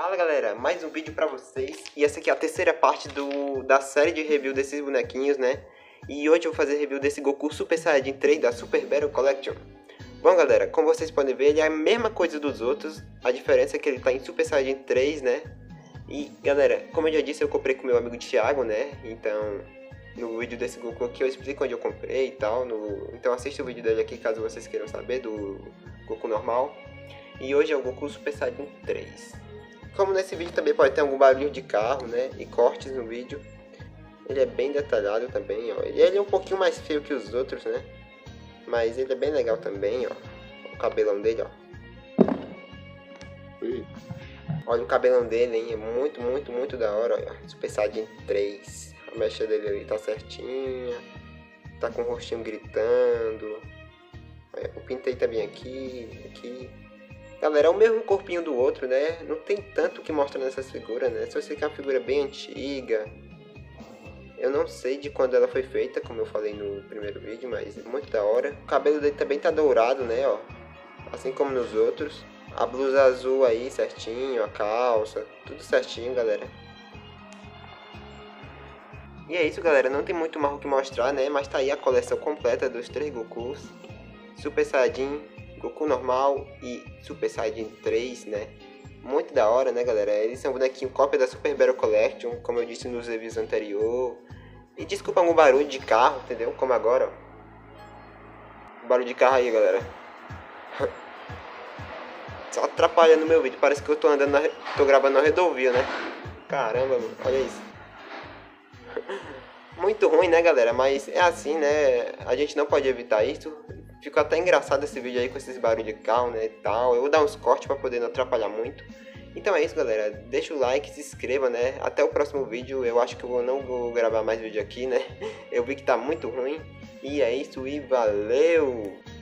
Fala galera, mais um vídeo pra vocês. E essa aqui é a terceira parte da série de review desses bonequinhos, né? E hoje eu vou fazer review desse Goku Super Saiyajin 3 da Super Battle Collection. Bom galera, como vocês podem ver, ele é a mesma coisa dos outros. A diferença é que ele tá em Super Saiyajin 3, né? E galera, como eu já disse, eu comprei com meu amigo Thiago, né? Então, no vídeo desse Goku aqui eu explico onde eu comprei e tal. Então assista o vídeo dele aqui caso vocês queiram saber do Goku normal. E hoje é o Goku Super Saiyajin 3. Como nesse vídeo também pode ter algum barulho de carro, né? E cortes no vídeo. Ele é bem detalhado também, ó. Ele é um pouquinho mais feio que os outros, né? Mas ele é bem legal também, ó. O cabelão dele, ó. Olha o cabelão dele, hein? É muito, muito, muito da hora, ó. Super Saiyajin 3. A mecha dele ali tá certinha. Tá com o rostinho gritando. Olha, eu pintei também aqui. Galera, é o mesmo corpinho do outro, né? Não tem tanto o que mostrar nessas figuras, né? Só sei que é uma figura bem antiga. Eu não sei de quando ela foi feita, como eu falei no primeiro vídeo, mas é muito da hora. O cabelo dele também tá dourado, né, ó. Assim como nos outros. A blusa azul aí, certinho, a calça, tudo certinho, galera. E é isso, galera. Não tem muito mais o que mostrar, né? Mas tá aí a coleção completa dos 3 Gokus. Super Saiyajin, Goku normal e Super Saiyajin 3, né? Muito da hora, né, galera? Eles são bonequinho cópia da Super Battle Collection, como eu disse nos reviews anterior. E desculpa algum barulho de carro, entendeu? Como agora, ó. Barulho de carro aí, galera. Só atrapalhando o meu vídeo. Parece que eu tô andando tô gravando na rodovia, né? Caramba, mano. Olha isso. Muito ruim, né, galera? Mas é assim, né? A gente não pode evitar isso. Ficou até engraçado esse vídeo aí com esses barulhos de carro, né, e tal. Eu vou dar uns cortes pra poder não atrapalhar muito. Então é isso, galera. Deixa o like, se inscreva, né. Até o próximo vídeo. Eu acho que eu não vou gravar mais vídeo aqui, né. Eu vi que tá muito ruim. E é isso e valeu!